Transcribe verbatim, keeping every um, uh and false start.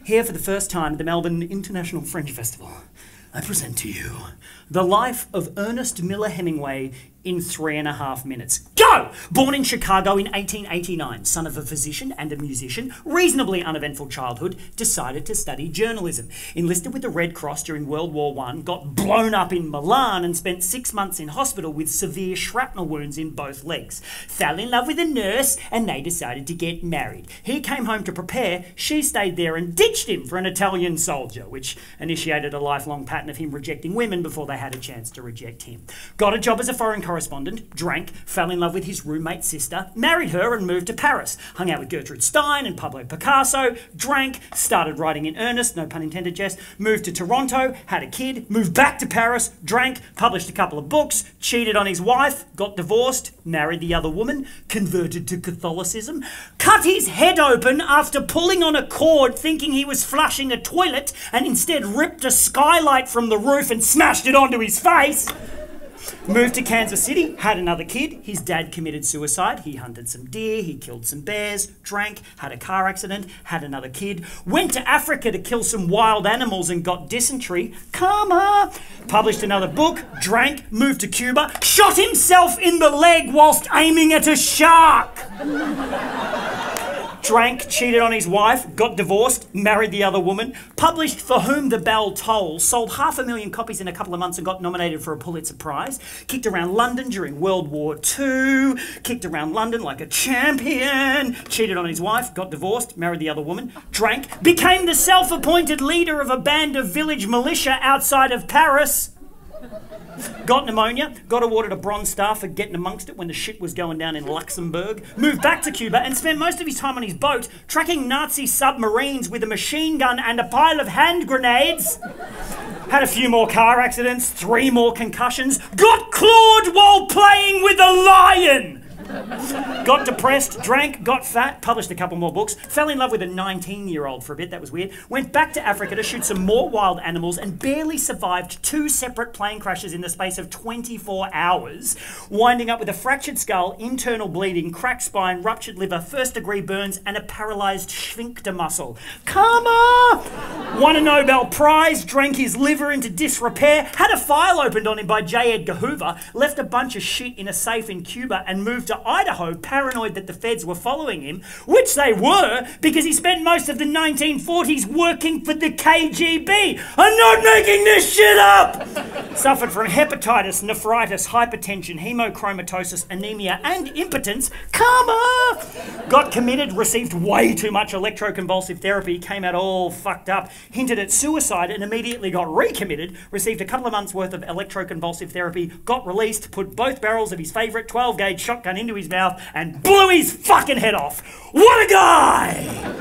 Here for the first time at the Melbourne International Fringe Festival, I present to you the life of Ernest Miller Hemingway in three and a half minutes. Go! Born in Chicago in eighteen eighty-nine, son of a physician and a musician, reasonably uneventful childhood, decided to study journalism. Enlisted with the Red Cross during World War One, got blown up in Milan and spent six months in hospital with severe shrapnel wounds in both legs. Fell in love with a nurse and they decided to get married. He came home to prepare, she stayed there and ditched him for an Italian soldier, which initiated a lifelong pattern of him rejecting women before they had a chance to reject him. Got a job as a foreign correspondent, drank, fell in love with his roommate's sister, married her and moved to Paris. Hung out with Gertrude Stein and Pablo Picasso, drank, started writing in earnest, no pun intended, Jess, moved to Toronto, had a kid, moved back to Paris, drank, published a couple of books, cheated on his wife, got divorced, married the other woman, converted to Catholicism, cut his head open after pulling on a cord thinking he was flushing a toilet and instead ripped a skylight from the roof and smashed it onto his face. Moved to Kansas City, had another kid. His dad committed suicide. He hunted some deer, he killed some bears, drank, had a car accident, had another kid. Went to Africa to kill some wild animals and got dysentery. Karma! Published another book, drank, moved to Cuba, shot himself in the leg whilst aiming at a shark. Drank, cheated on his wife, got divorced, married the other woman, published For Whom the Bell Tolls, sold half a million copies in a couple of months and got nominated for a Pulitzer Prize, kicked around London during World War Two, kicked around London like a champion, cheated on his wife, got divorced, married the other woman, drank, became the self-appointed leader of a band of village militia outside of Paris, got pneumonia, got awarded a Bronze Star for getting amongst it when the shit was going down in Luxembourg, moved back to Cuba and spent most of his time on his boat tracking Nazi submarines with a machine gun and a pile of hand grenades. Had a few more car accidents, three more concussions, got clawed while playing with a lion. Got depressed, drank, got fat, published a couple more books, fell in love with a nineteen-year-old for a bit, that was weird, went back to Africa to shoot some more wild animals and barely survived two separate plane crashes in the space of twenty-four hours, winding up with a fractured skull, internal bleeding, cracked spine, ruptured liver, first-degree burns and a paralysed sphincter muscle. Karma! Won a Nobel Prize, drank his liver into disrepair, had a file opened on him by J. Edgar Hoover, left a bunch of shit in a safe in Cuba and moved to Idaho, paranoid that the feds were following him, which they were, because he spent most of the nineteen forties working for the K G B. I'm not making this shit up! Suffered from hepatitis, nephritis, hypertension, hemochromatosis, anemia, and impotence. Karma! Got committed, received way too much electroconvulsive therapy, came out all fucked up, hinted at suicide, and immediately got recommitted, received a couple of months' worth of electroconvulsive therapy, got released, put both barrels of his favourite twelve gauge shotgun into his mouth, and blew his fucking head off. What a guy!